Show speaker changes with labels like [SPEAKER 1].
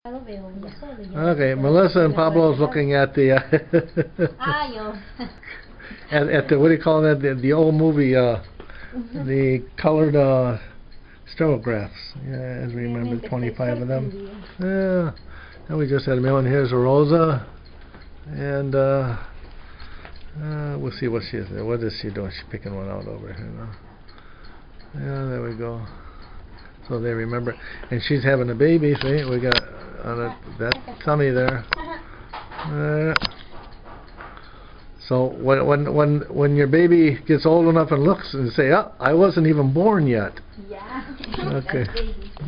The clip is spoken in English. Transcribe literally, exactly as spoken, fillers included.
[SPEAKER 1] Okay, Melissa and Pablo is looking at the uh, at, at the, what do you call that, the, the old movie, uh, the colored uh, stereographs. Yeah, as we remember, twenty-five of them. Yeah, and we just had a meal, and here's Rosa, and uh, uh, we'll see what she is. What is she doing? She's picking one out over here now. Yeah, there we go. So they remember, and she's having a baby. See, we got on a, that tummy there. Uh, so when when when when your baby gets old enough and looks and say, "Oh, I wasn't even born yet."
[SPEAKER 2] Yeah.
[SPEAKER 1] Okay.